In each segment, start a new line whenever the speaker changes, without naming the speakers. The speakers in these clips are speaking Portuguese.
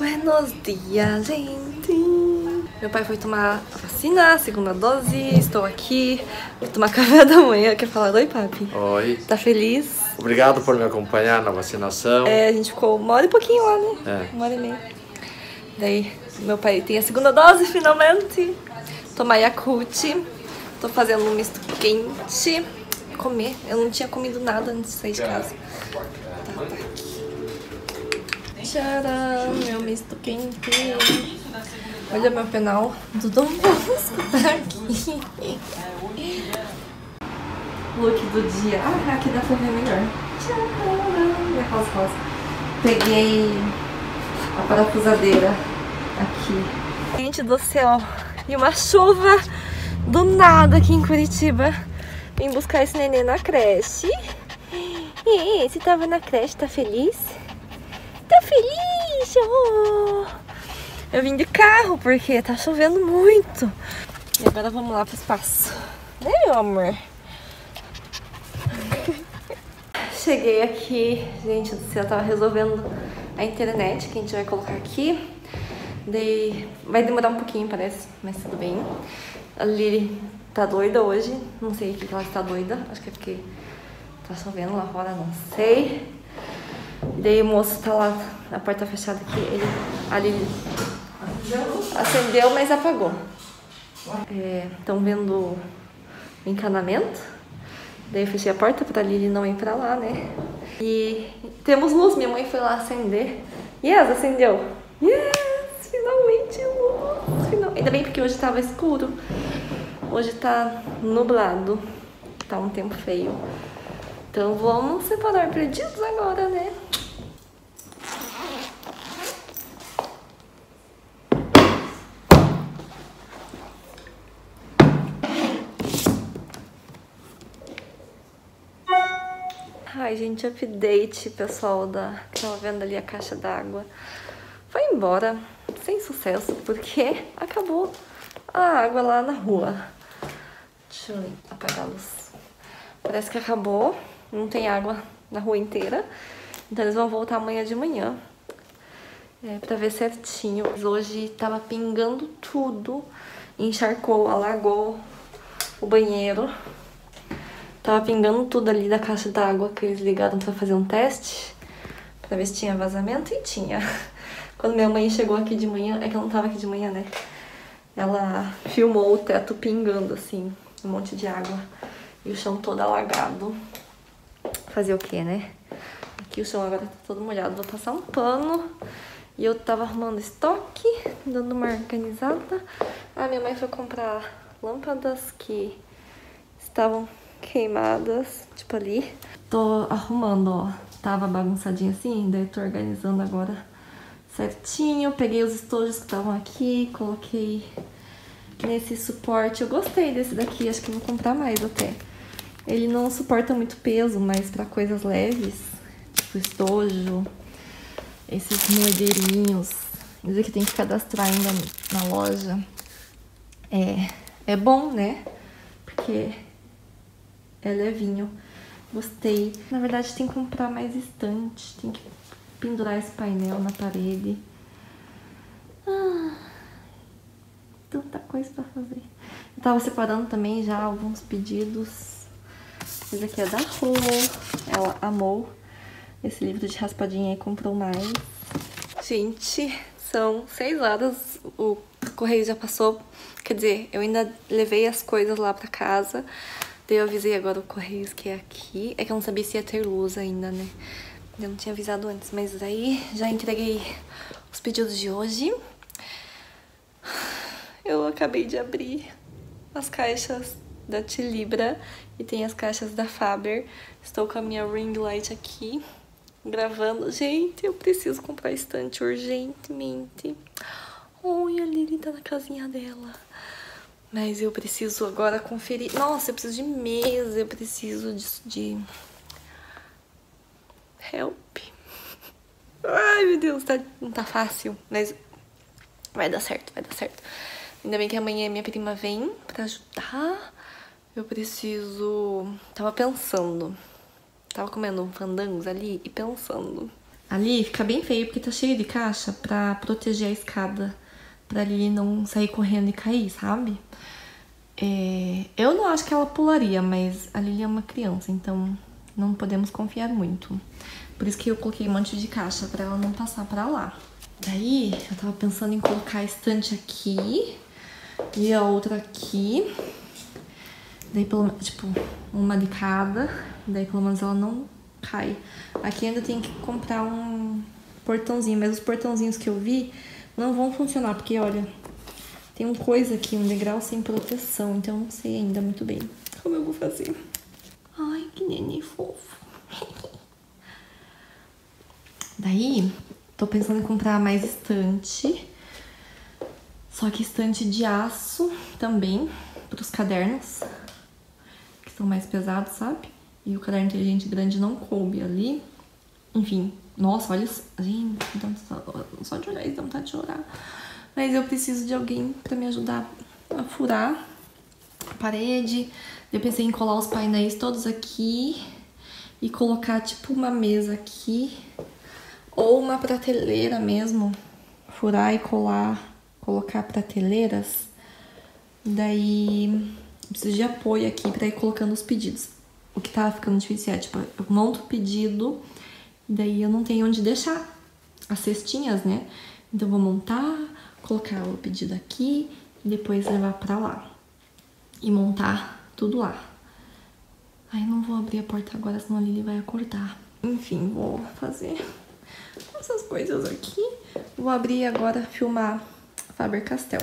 Buenos dias, gente! Meu pai foi tomar a vacina, a segunda dose. Estou aqui, vou tomar café da manhã. Quer falar oi, papi?
Oi.
Tá feliz?
Obrigado por me acompanhar na vacinação.
É, a gente ficou 1 hora e pouquinho lá, né? 1 hora e meia. Daí, meu pai tem a segunda dose, finalmente. Tomar Yakult. Tô fazendo um misto quente. Comer. Eu não tinha comido nada antes de sair de casa. Tá aqui. Tcharam, meu misto quente. Olha meu penal do Dom Bosco, tá aqui. Look do dia. Ah, aqui dá pra ver melhor. Tcharam, minha rosa. Peguei a parafusadeira aqui. Gente do céu, e uma chuva do nada aqui em Curitiba. Vim buscar esse neném na creche. E você tava na creche, tá feliz? Tá feliz? Oh. Eu vim de carro porque tá chovendo muito. E agora vamos lá pro espaço. Né, meu amor? Cheguei aqui, gente do céu, eu tava resolvendo a internet que a gente vai colocar aqui. Daí vai demorar um pouquinho, parece, mas tudo bem. A Lili tá doida hoje, não sei o que ela está doida. Acho que é porque tá chovendo lá fora, não sei. Daí o moço tá lá, a porta fechada aqui, a Lili acendeu, mas apagou. Estão vendo o encanamento. Daí eu fechei a porta pra Lili não ir pra lá, né? E temos luz, minha mãe foi lá acender. Yes, acendeu. Yes, finalmente luz. Ainda bem porque hoje tava escuro. Hoje tá nublado. Tá um tempo feio. Então vamos separar perdidos agora, né? Ai, gente, update, pessoal que tava vendo ali a caixa d'água. Foi embora, sem sucesso, porque acabou a água lá na rua. Deixa eu apagar a luz. Parece que acabou, não tem água na rua inteira. Então eles vão voltar amanhã de manhã. Pra ver certinho. Hoje tava pingando tudo. Encharcou, alagou o banheiro. Tava pingando tudo ali da caixa d'água que eles ligaram pra fazer um teste. Pra ver se tinha vazamento, e tinha. Quando minha mãe chegou aqui de manhã, é que eu não tava aqui de manhã, né? Ela filmou o teto pingando, assim, um monte de água. E o chão todo alagado. Fazer o quê, né? Aqui o chão agora tá todo molhado. Vou passar um pano. E eu tava arrumando estoque, dando uma organizada. Ah, minha mãe foi comprar lâmpadas que estavam queimadas, tipo ali. Tô arrumando, ó. Tava bagunçadinho assim, daí tô organizando agora certinho. Peguei os estojos que estavam aqui, coloquei nesse suporte. Eu gostei desse daqui, acho que vou comprar mais até. Ele não suporta muito peso, mas pra coisas leves, tipo estojo, esses moedeirinhos, esse aqui tem que cadastrar ainda na loja. É bom, né? Porque é levinho. Gostei. Na verdade, tem que comprar mais estante. Tem que pendurar esse painel na parede. Tanta coisa pra fazer. Eu tava separando também já alguns pedidos. Esse aqui é da Rô. Ela amou esse livro de raspadinha e comprou mais. Gente, são 6 horas. O correio já passou. Quer dizer, eu ainda levei as coisas lá pra casa. Daí eu avisei agora o Correios que é aqui. É que eu não sabia se ia ter luz ainda, né? Eu não tinha avisado antes, mas aí já entreguei os pedidos de hoje. Eu acabei de abrir as caixas da Tilibra e tem as caixas da Faber. Estou com a minha ring light aqui, gravando. Gente, eu preciso comprar estante urgentemente. Oi, a Lili tá na casinha dela. Mas eu preciso agora conferir. Nossa, eu preciso de mesa, eu preciso de help. Ai, meu Deus, não tá fácil, mas vai dar certo, vai dar certo. Ainda bem que amanhã minha prima vem pra ajudar. Eu preciso... Tava pensando. Tava comendo fandangos ali e pensando. Ali fica bem feio porque tá cheio de caixa pra proteger a escada, pra Lili não sair correndo e cair, sabe? Eu não acho que ela pularia, mas a Lili é uma criança, então não podemos confiar muito. Por isso que eu coloquei um monte de caixa pra ela não passar pra lá. Daí eu tava pensando em colocar a estante aqui e a outra aqui. Daí pelo menos, tipo, uma de cada. Daí pelo menos ela não cai. Aqui ainda tem que comprar um portãozinho, mas os portãozinhos que eu vi não vão funcionar, porque olha, tem uma coisa aqui, um degrau sem proteção, então eu não sei ainda muito bem como eu vou fazer. Ai, que neném fofo. Daí, tô pensando em comprar mais estante, só que estante de aço também, pros cadernos, que são mais pesados, sabe? E o caderno inteligente grande não coube ali. Enfim, nossa, olha... Gente, só de olhar isso dá vontade de chorar. Mas eu preciso de alguém pra me ajudar a furar a parede. Eu pensei em colar os painéis todos aqui e colocar tipo uma mesa aqui. Ou uma prateleira mesmo. Furar e colar, colocar prateleiras. Daí eu preciso de apoio aqui pra ir colocando os pedidos. O que tava ficando difícil é, tipo, eu monto o pedido e daí eu não tenho onde deixar as cestinhas, né? Então eu vou montar, colocar o pedido aqui e depois levar pra lá. E montar tudo lá. Aí eu não vou abrir a porta agora, senão a Lili vai acordar. Enfim, vou fazer essas coisas aqui. Vou abrir agora, filmar Faber-Castell.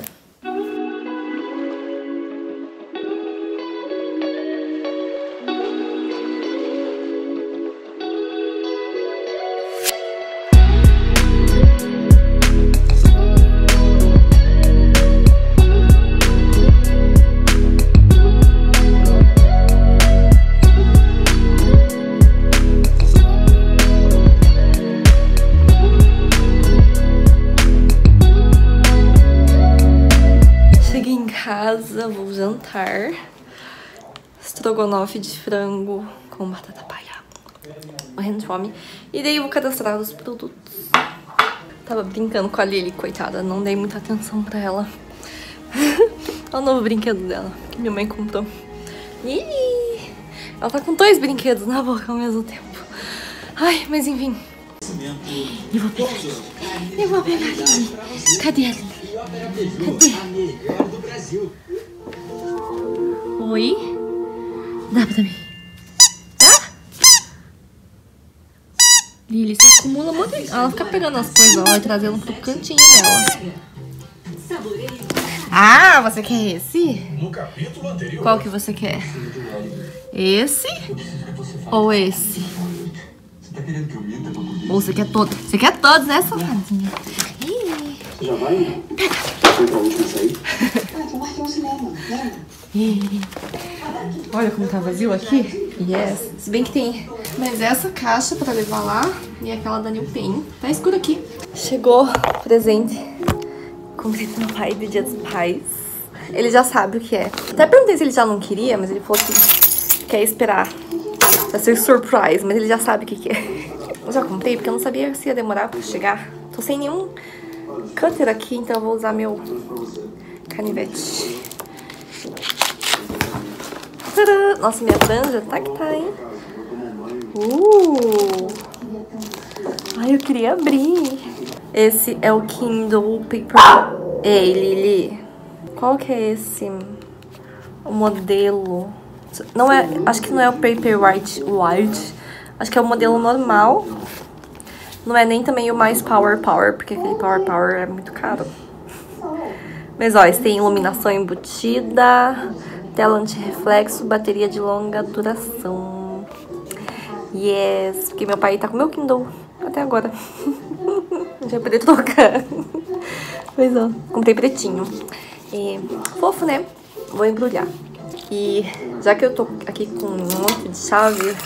Vou jantar estrogonofe de frango com batata palha, morrendo de fome. E daí eu vou cadastrar os produtos. Tava brincando com a Lili, coitada, não dei muita atenção pra ela. Olha o novo brinquedo dela, que minha mãe comprou. Lili! Ela tá com 2 brinquedos na boca ao mesmo tempo. Ai, mas enfim. Eu vou pegar a Lili. Cadê a Lili? Cadê? Oi? Dá pra mim? Dá? Lili, você acumula muito. Ela fica pegando as coisas, ó, e trazendo pro cantinho dela. Ah, você quer esse? Qual que você quer? Esse? Ou esse? Ou você quer todos? Você quer todos, né, safadinha?
Já vai? Pega.
Olha como tá vazio aqui. Yes. Se bem que tem. Mas essa caixa pra levar lá e aquela da New Pen. Tá escuro aqui. Chegou o presente. Comprei pro meu pai do Dia dos Pais. Ele já sabe o que é. Até perguntei se ele já não queria, mas ele falou que quer esperar. Vai ser surprise, mas ele já sabe o que é. Eu já comprei porque eu não sabia se ia demorar pra chegar. Tô sem nenhum cutter aqui, então eu vou usar meu canivete. Tadã! Nossa, minha franja tá que tá, hein? Ai, eu queria abrir. Esse é o Kindle Paper... Ei, Lili. Qual que é esse? O modelo... Não é... Acho que não é o Paperwhite White. Acho que é o modelo normal. Não é nem também o mais Power, porque aquele Power é muito caro. Mas, ó, esse tem iluminação embutida, tela anti-reflexo, bateria de longa duração. Yes! Porque meu pai tá com o meu Kindle até agora. Não tinha poder trocar. Mas, ó, comprei pretinho. E, fofo, né? Vou embrulhar. E, já que eu tô aqui com um monte de chave...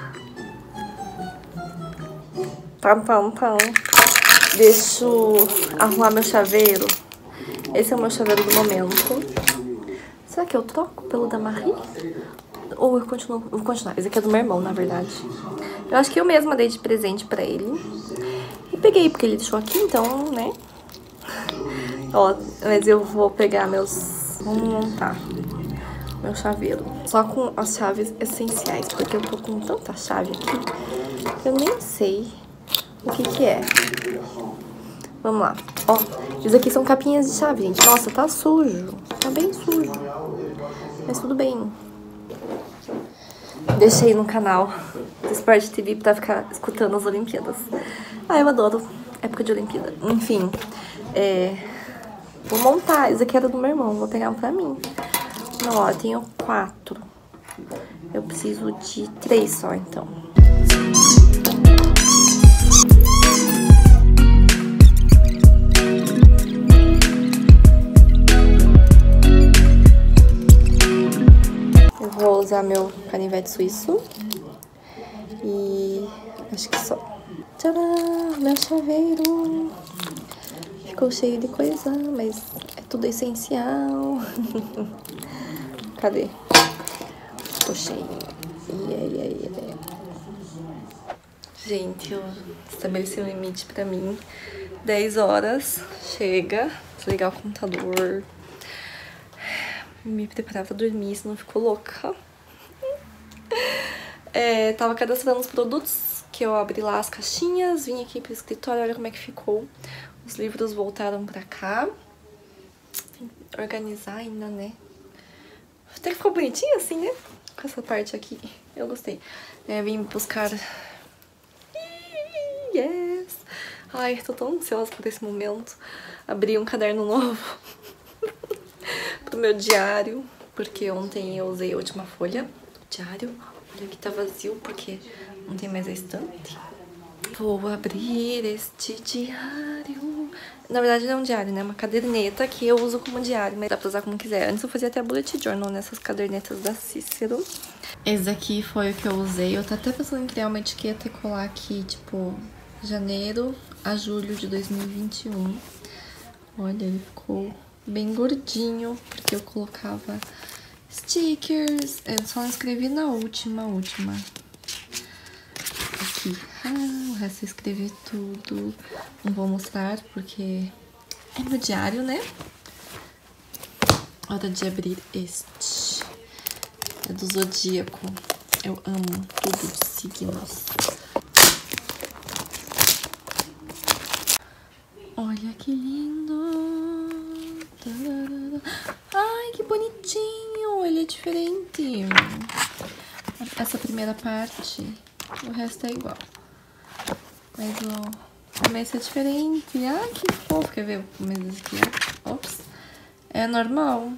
Deixa eu arrumar meu chaveiro. Esse é o meu chaveiro do momento. Será que eu troco pelo da Marie? Ou eu continuo? Eu vou continuar. Esse aqui é do meu irmão, na verdade. Eu acho que eu mesma dei de presente pra ele. peguei, porque ele deixou aqui, então, né? Ó, mas eu vou pegar meus... Vamos montar meu chaveiro. Só com as chaves essenciais, porque eu tô com tanta chave aqui que eu nem sei o que que é. Vamos lá. Ó, isso aqui são capinhas de chave, gente. Nossa, tá sujo. Tá bem sujo. Mas tudo bem. Deixei no canal do Sport TV pra ficar escutando as Olimpíadas. Ah, eu adoro época de Olimpíada. Enfim, vou montar. Esse aqui era do meu irmão, vou pegar um pra mim. Não, ó, eu tenho 4. Eu preciso de 3 só, então. Eu vou usar meu canivete suíço. E acho que só. Tcharam! Meu chaveiro! Ficou cheio de coisa, mas é tudo essencial. Cadê? Ficou cheio. Gente, eu estabeleci um limite pra mim. 10 horas. Chega. Desligar o computador. Me preparar pra dormir, senão ficou louca. Tava cadastrando os produtos, que eu abri lá as caixinhas, vim aqui pro escritório, olha como é que ficou. Os livros voltaram pra cá. Tem que organizar ainda, né? Até que ficou bonitinho assim, né? Com essa parte aqui. Eu gostei. Vim buscar... Yes! Ai, tô tão ansiosa por esse momento. Abri um caderno novo pro meu diário, porque ontem eu usei a última folha do diário. Olha que tá vazio, porque não tem mais a estante. Vou abrir este diário. Na verdade não é um diário, né? É uma caderneta que eu uso como diário, mas dá pra usar como quiser. Antes eu fazia até bullet journal nessas cadernetas da Cícero. Esse aqui foi o que eu usei. Eu tô até pensando em criar uma etiqueta e colar aqui, tipo, janeiro a julho de 2021. Olha, ele ficou bem gordinho, porque eu colocava stickers. Eu só escrevi na última. Aqui. O resto eu escrevi tudo. Não vou mostrar porque é meu diário, né? Hora de abrir este. É do Zodíaco. Eu amo tudo de signos. Olha que lindo. Ai, que bonitinho. Ele é diferente. Essa primeira parte, o resto é igual. Mas o começo é diferente. Ah, que fofo. Quer ver o começo aqui? Ops. É normal.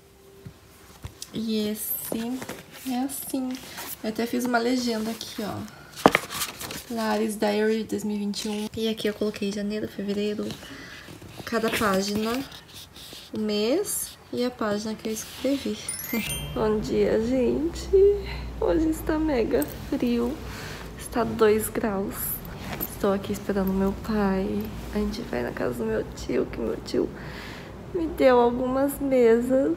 E esse é assim. Eu até fiz uma legenda aqui, ó. Laris Diary 2021. E aqui eu coloquei janeiro, fevereiro. Cada página, o mês e a página que eu escrevi. Bom dia, gente. Hoje está mega frio. Está 2 graus. Estou aqui esperando meu pai. A gente vai na casa do meu tio, que meu tio me deu algumas mesas.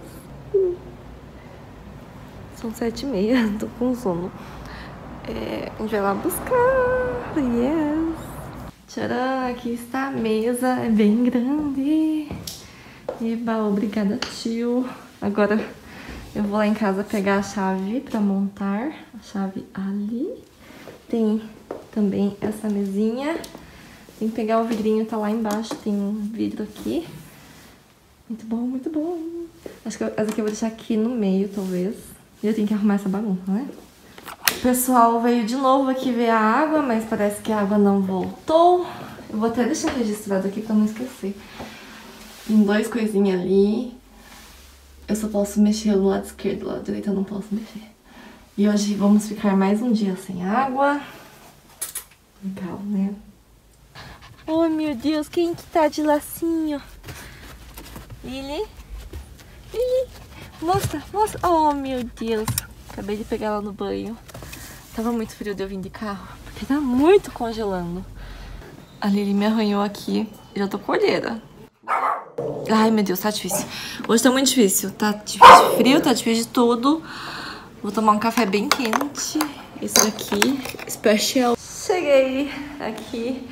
São 7h30, tô com sono. A gente vai lá buscar. Yes! Tcharam, aqui está a mesa. É bem grande. Eba, obrigada, tio. Agora eu vou lá em casa pegar a chave pra montar. A chave ali. Tem também essa mesinha. Tem que pegar o vidrinho, tá lá embaixo. Tem um vidro aqui. Muito bom, muito bom. Acho que essa aqui eu vou deixar aqui no meio, talvez. E eu tenho que arrumar essa bagunça, né? O pessoal veio de novo aqui ver a água, mas parece que a água não voltou. Eu vou até deixar registrado aqui pra não esquecer. Tem 2 coisinhas ali. Eu só posso mexer no lado esquerdo, do lado direito eu não posso mexer. E hoje vamos ficar mais um dia sem água. Legal, né? Oh, meu Deus, quem que tá de lacinho? Lili? Lili? Mostra, mostra. Oh, meu Deus. Acabei de pegar ela no banho. Tava muito frio de eu vir de carro, porque tá muito congelando. A Lili me arranhou aqui. Já tô com olheira. Ai, meu Deus, tá difícil. Hoje tá muito difícil. Tá difícil de frio, tá difícil de tudo. Vou tomar um café bem quente. Esse daqui, special. Cheguei aqui.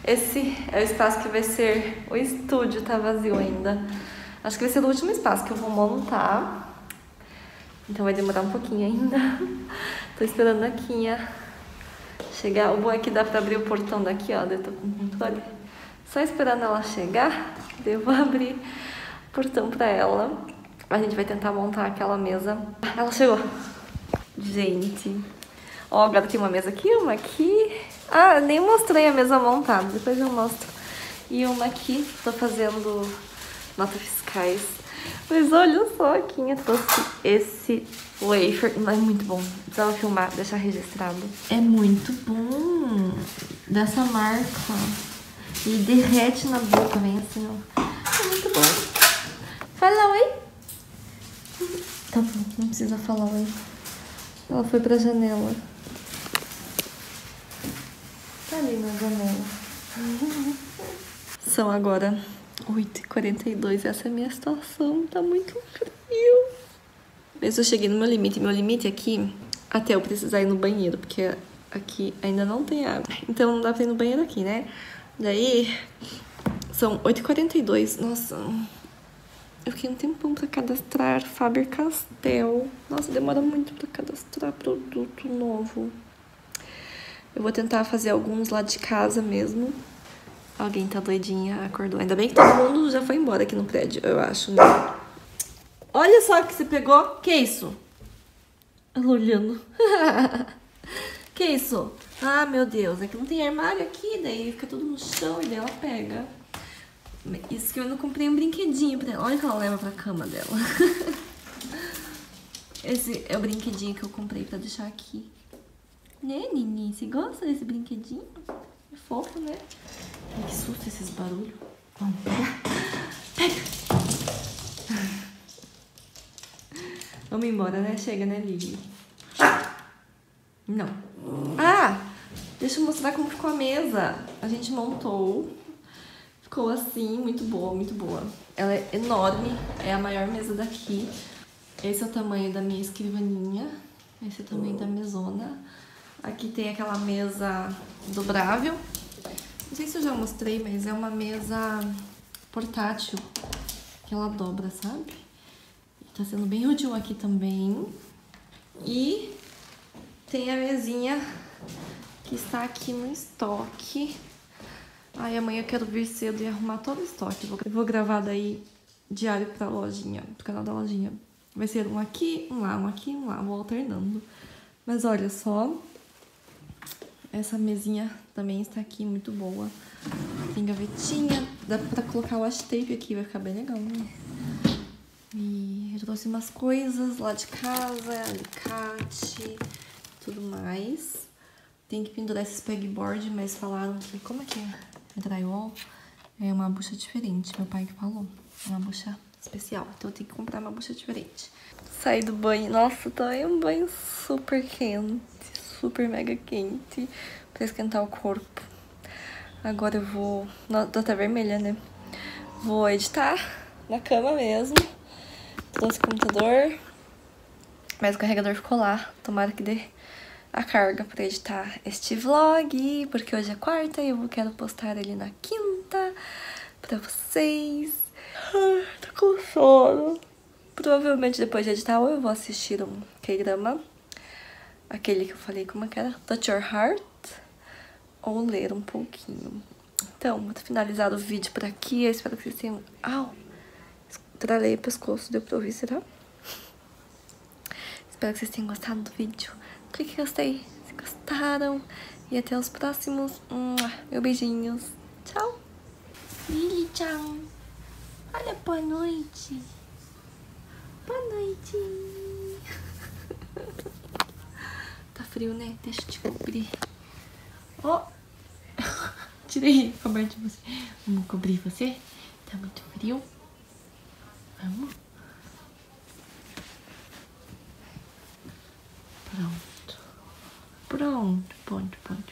Esse é o espaço que vai ser o estúdio, tá vazio ainda. Acho que vai ser o último espaço que eu vou montar. Então vai demorar um pouquinho ainda. Tô esperando a Quinha chegar. O bom é que dá pra abrir o portão daqui, ó. Eu tô com o controle. Só esperando ela chegar, eu vou abrir o portão pra ela. A gente vai tentar montar aquela mesa. Ela chegou. Gente. Ó, agora tem uma mesa aqui, uma aqui. Ah, nem mostrei a mesa montada. Depois eu mostro. E uma aqui. Tô fazendo notas fiscais. Mas olha só, a Quinha trouxe esse wafer. É muito bom. Precisava filmar, deixar registrado. É muito bom. Dessa marca. Ele derrete na boca, vem assim, ó. É muito bom. Fala oi. Tá bom, não precisa falar oi. Ela foi pra janela. Tá ali na janela. São agora 8h42. Essa é a minha situação. Tá muito frio. Mas eu cheguei no meu limite. Meu limite aqui, até eu precisar ir no banheiro, porque aqui ainda não tem água. Então não dá pra ir no banheiro aqui, né? Daí, são 8h42. Nossa, eu fiquei um tempão pra cadastrar Faber-Castell. Nossa, demora muito pra cadastrar produto novo. Eu vou tentar fazer alguns lá de casa mesmo. Alguém tá doidinha, acordou. Ainda bem que todo mundo já foi embora aqui no prédio, eu acho, né? Olha só o que você pegou. Que isso? Ela olhando. Que isso? Ah, meu Deus, é que não tem armário aqui, daí fica tudo no chão e daí ela pega. Isso que eu não comprei um brinquedinho pra ela. Olha que ela leva pra cama dela. Esse é o brinquedinho que eu comprei pra deixar aqui. Né, Nini? Você gosta desse brinquedinho? É fofo, né? Ai, que susto esses barulhos. Vamos pegar. Pega! Vamos embora, né? Chega, né, Lili? Não. Ah! Deixa eu mostrar como ficou a mesa. A gente montou. Ficou assim, muito boa, muito boa. Ela é enorme, é a maior mesa daqui. Esse é o tamanho da minha escrivaninha. Esse é o tamanho da mesona. Aqui tem aquela mesa dobrável. Não sei se eu já mostrei, mas é uma mesa portátil. Que ela dobra, sabe? Tá sendo bem útil aqui também. E tem a mesinha que está aqui no estoque. Ai, amanhã eu quero vir cedo e arrumar todo o estoque. Eu vou gravar daí diário pra lojinha, pro canal da lojinha. Vai ser um aqui, um lá, um aqui, um lá. Vou alternando. Mas olha só. Essa mesinha também está aqui, muito boa. Tem gavetinha. Dá pra colocar o washi tape aqui, vai ficar bem legal, né? E eu trouxe umas coisas lá de casa, alicate, tudo mais. Tem que pendurar esses pegboard, mas falaram que, como é que é drywall? É uma bucha diferente, meu pai que falou. É uma bucha especial, então eu tenho que comprar uma bucha diferente. Saí do banho, nossa, tomei um banho super quente, super mega quente, pra esquentar o corpo. Agora eu vou, tô até vermelha, né? Vou editar na cama mesmo. Trouxe o computador, mas o carregador ficou lá. Tomara que dê a carga pra editar este vlog, porque hoje é quarta e eu quero postar ele na quinta pra vocês. Ai, tô com sono. Provavelmente depois de editar ou eu vou assistir um K-drama, aquele que eu falei, como é que era? Touch Your Heart, ou ler um pouquinho. Então, vou finalizar o vídeo por aqui. Eu espero que vocês tenham... Au! Tralei o pescoço, deu pra ouvir, será? Espero que vocês tenham gostado do vídeo. Clique em gostei se gostaram. E até os próximos. Meus beijinhos. Tchau. Lili-chan. Olha, boa noite. Boa noite. Tá frio, né? Deixa eu te cobrir. Ó. Tirei a coberta de você. Vamos cobrir você? Tá muito frio? Vamos? Pronto. Pronto, pronto, pronto.